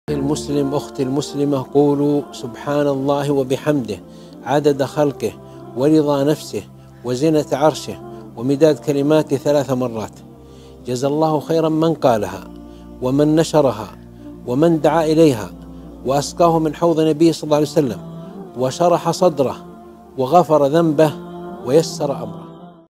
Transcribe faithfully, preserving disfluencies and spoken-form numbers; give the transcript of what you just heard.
المسلم أختي المسلمة، قولوا سبحان الله وبحمده عدد خلقه ورضا نفسه وزنة عرشه ومداد كلماته ثلاث مرات. جزا الله خيرا من قالها ومن نشرها ومن دعا إليها وأسقاه من حوض نبيه صلى الله عليه وسلم وشرح صدره وغفر ذنبه ويسر أمره.